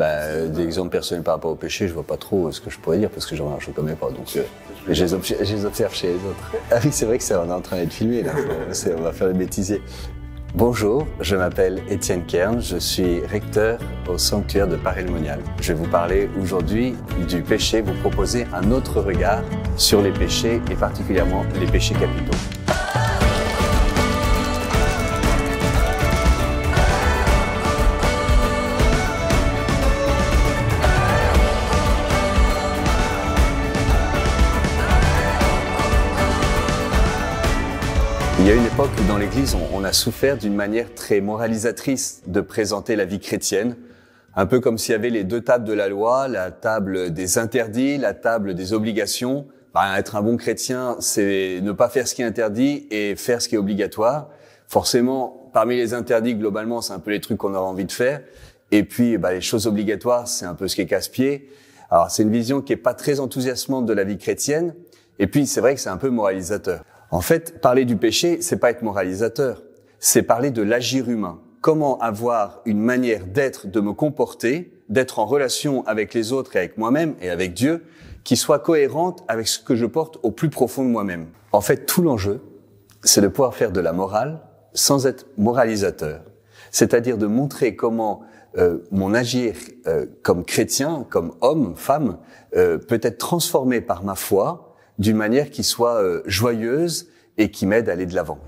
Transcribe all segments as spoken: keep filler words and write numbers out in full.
Bah, des exemples personnels par rapport au péché, je vois pas trop ce que je pourrais dire parce que j'en je connais pas. Donc, euh, je, les observe, je les observe chez les autres. Ah oui, c'est vrai que ça, on est en train d'être filmé là. C'est, on va faire le bêtisier. Bonjour, je m'appelle Étienne Kern, je suis recteur au sanctuaire de Paray-le-Monial. Je vais vous parler aujourd'hui du péché, vous proposer un autre regard sur les péchés et particulièrement les péchés capitaux. Il y a une époque où dans l'Église, on, on a souffert d'une manière très moralisatrice de présenter la vie chrétienne, un peu comme s'il y avait les deux tables de la loi, la table des interdits, la table des obligations. Ben, être un bon chrétien, c'est ne pas faire ce qui est interdit et faire ce qui est obligatoire. Forcément, parmi les interdits, globalement, c'est un peu les trucs qu'on aura envie de faire. Et puis, ben, les choses obligatoires, c'est un peu ce qui est casse-pied. Alors, c'est une vision qui est pas très enthousiasmante de la vie chrétienne. Et puis, c'est vrai que c'est un peu moralisateur. En fait, parler du péché, c'est pas être moralisateur, c'est parler de l'agir humain. Comment avoir une manière d'être, de me comporter, d'être en relation avec les autres et avec moi-même et avec Dieu, qui soit cohérente avec ce que je porte au plus profond de moi-même. En fait, tout l'enjeu, c'est de pouvoir faire de la morale sans être moralisateur. C'est-à-dire de montrer comment euh, mon agir euh, comme chrétien, comme homme, femme, euh, peut être transformé par ma foi, d'une manière qui soit euh, joyeuse et qui m'aide à aller de l'avant.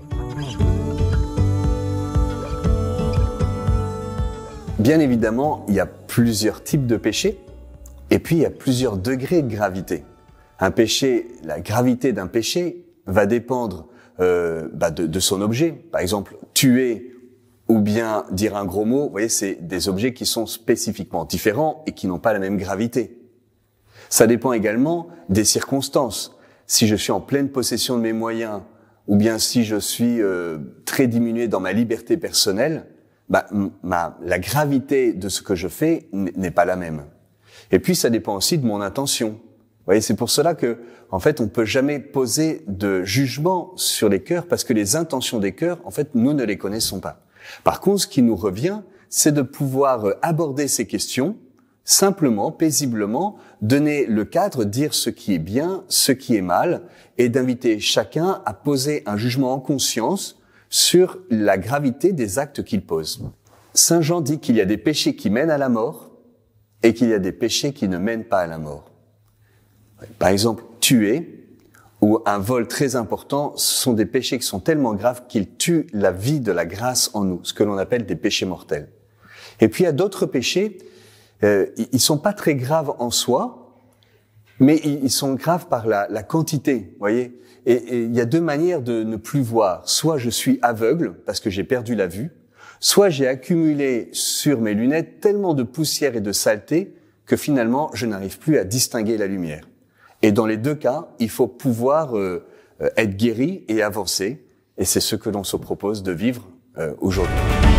Bien évidemment, il y a plusieurs types de péchés et puis il y a plusieurs degrés de gravité. Un péché, la gravité d'un péché va dépendre euh, bah de, de son objet. Par exemple, tuer ou bien dire un gros mot, vous voyez, c'est des objets qui sont spécifiquement différents et qui n'ont pas la même gravité. Ça dépend également des circonstances. Si je suis en pleine possession de mes moyens, ou bien si je suis euh, très diminué dans ma liberté personnelle, bah, ma, la gravité de ce que je fais n'est pas la même. Et puis, ça dépend aussi de mon intention. Vous voyez, c'est pour cela que, en fait, on peut jamais poser de jugement sur les cœurs, parce que les intentions des cœurs, en fait, nous ne les connaissons pas. Par contre, ce qui nous revient, c'est de pouvoir aborder ces questions simplement, paisiblement, donner le cadre, dire ce qui est bien, ce qui est mal, et d'inviter chacun à poser un jugement en conscience sur la gravité des actes qu'il pose. Saint Jean dit qu'il y a des péchés qui mènent à la mort et qu'il y a des péchés qui ne mènent pas à la mort. Par exemple, tuer ou un vol très important, ce sont des péchés qui sont tellement graves qu'ils tuent la vie de la grâce en nous, ce que l'on appelle des péchés mortels. Et puis il y a d'autres péchés. Euh, ils sont pas très graves en soi, mais ils sont graves par la, la quantité, vous voyez. Et, et il y a deux manières de ne plus voir. Soit je suis aveugle parce que j'ai perdu la vue, soit j'ai accumulé sur mes lunettes tellement de poussière et de saleté que finalement je n'arrive plus à distinguer la lumière. Et dans les deux cas, il faut pouvoir euh, être guéri et avancer. Et c'est ce que l'on se propose de vivre euh, aujourd'hui.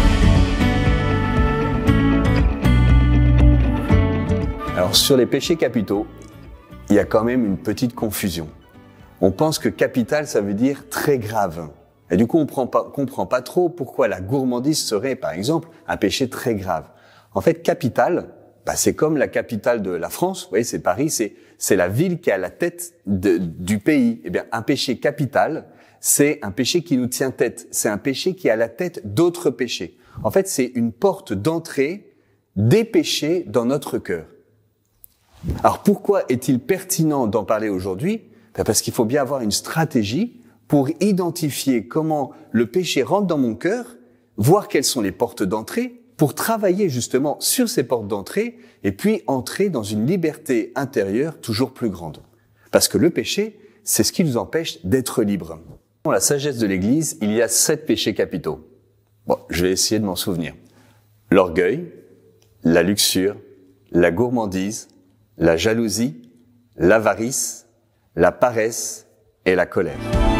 Alors, sur les péchés capitaux, il y a quand même une petite confusion. On pense que capital, ça veut dire très grave. Et du coup, on comprend pas, comprend pas trop pourquoi la gourmandise serait, par exemple, un péché très grave. En fait, capital, bah, c'est comme la capitale de la France. Vous voyez, c'est Paris, c'est, c'est la ville qui est à la tête de, du pays. Eh bien, un péché capital, c'est un péché qui nous tient tête. C'est un péché qui est à la tête d'autres péchés. En fait, c'est une porte d'entrée des péchés dans notre cœur. Alors pourquoi est-il pertinent d'en parler aujourd'hui ? Parce qu'il faut bien avoir une stratégie pour identifier comment le péché rentre dans mon cœur, voir quelles sont les portes d'entrée, pour travailler justement sur ces portes d'entrée et puis entrer dans une liberté intérieure toujours plus grande. Parce que le péché, c'est ce qui nous empêche d'être libres. Dans la sagesse de l'Église, il y a sept péchés capitaux. Bon, je vais essayer de m'en souvenir. L'orgueil, la luxure, la gourmandise, la jalousie, l'avarice, la paresse et la colère.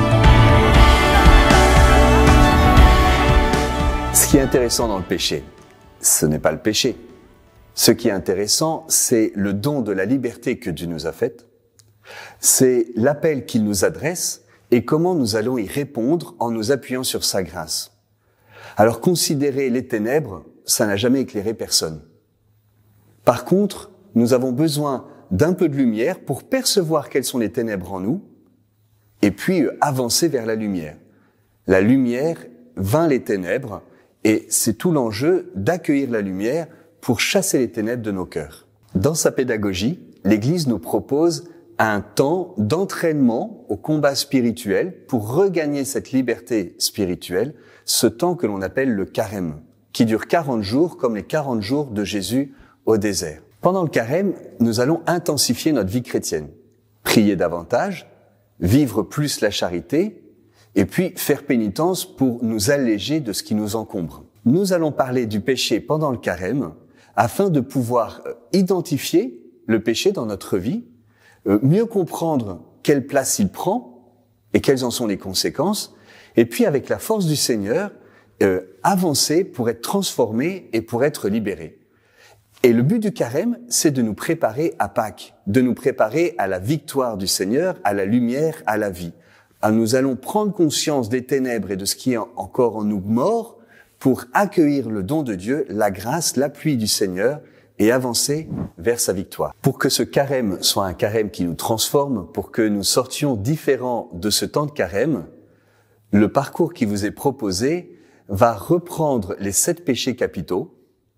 Ce qui est intéressant dans le péché, ce n'est pas le péché. Ce qui est intéressant, c'est le don de la liberté que Dieu nous a faite. C'est l'appel qu'il nous adresse et comment nous allons y répondre en nous appuyant sur sa grâce. Alors considérer les ténèbres, ça n'a jamais éclairé personne. Par contre, nous avons besoin d'un peu de lumière pour percevoir quelles sont les ténèbres en nous et puis euh, avancer vers la lumière. La lumière vainc les ténèbres et c'est tout l'enjeu d'accueillir la lumière pour chasser les ténèbres de nos cœurs. Dans sa pédagogie, l'Église nous propose un temps d'entraînement au combat spirituel pour regagner cette liberté spirituelle, ce temps que l'on appelle le carême, qui dure quarante jours comme les quarante jours de Jésus au désert. Pendant le carême, nous allons intensifier notre vie chrétienne, prier davantage, vivre plus la charité, et puis faire pénitence pour nous alléger de ce qui nous encombre. Nous allons parler du péché pendant le carême, afin de pouvoir identifier le péché dans notre vie, mieux comprendre quelle place il prend et quelles en sont les conséquences, et puis avec la force du Seigneur, euh, avancer pour être transformé et pour être libéré. Et le but du carême, c'est de nous préparer à Pâques, de nous préparer à la victoire du Seigneur, à la lumière, à la vie. Alors nous allons prendre conscience des ténèbres et de ce qui est encore en nous mort pour accueillir le don de Dieu, la grâce, l'appui du Seigneur, et avancer vers sa victoire. Pour que ce carême soit un carême qui nous transforme, pour que nous sortions différents de ce temps de carême, le parcours qui vous est proposé va reprendre les sept péchés capitaux,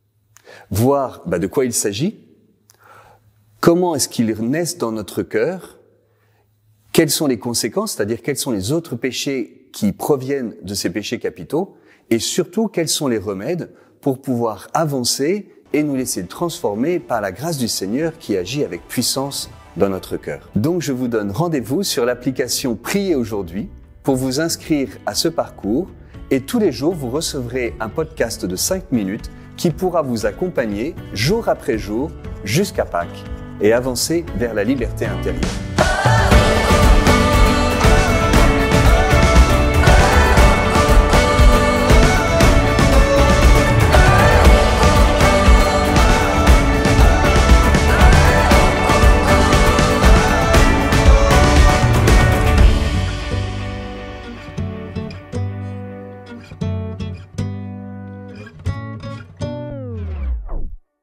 voir bah, de quoi il s'agit, comment est-ce qu'ils naissent dans notre cœur, quelles sont les conséquences, c'est-à-dire quels sont les autres péchés qui proviennent de ces péchés capitaux, et surtout quels sont les remèdes pour pouvoir avancer et nous laisser transformer par la grâce du Seigneur qui agit avec puissance dans notre cœur. Donc je vous donne rendez-vous sur l'application Priez aujourd'hui pour vous inscrire à ce parcours et tous les jours vous recevrez un podcast de cinq minutes qui pourra vous accompagner jour après jour jusqu'à Pâques et avancer vers la liberté intérieure.